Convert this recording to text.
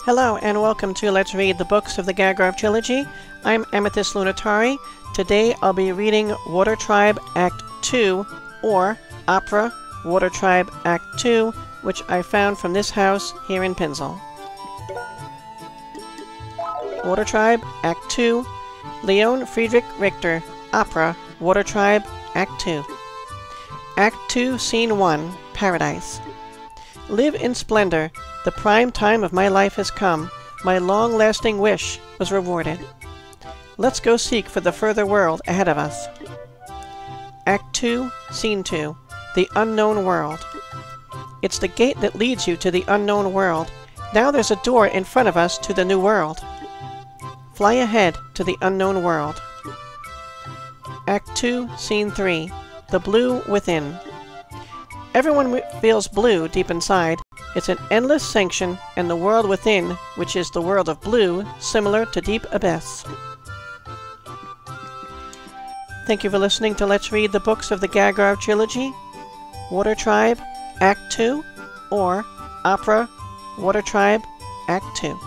Hello and welcome to Let's Read the Books of the Gagharv Trilogy. I'm Amethyst Lunatari. Today I'll be reading Water Tribe Act 2, or Opera Water Tribe Act 2, which I found from this house here in Pinzel. Water Tribe Act 2, Leon Friedrich Richter, Opera Water Tribe Act 2. Act 2, Scene 1, Paradise. Live in splendor. The prime time of my life has come. My long-lasting wish was rewarded. Let's go seek for the further world ahead of us. Act 2, Scene 2, The Unknown World. It's the gate that leads you to the unknown world. Now there's a door in front of us to the new world. Fly ahead to the unknown world. Act 2, Scene 3, The Blue Within. Everyone feels blue deep inside. It's an endless sanction, and the world within, which is the world of blue, similar to deep abyss. Thank you for listening to Let's Read the Books of the Gagharv Trilogy, Water Tribe, Act 2, or Opera, Water Tribe, Act 2.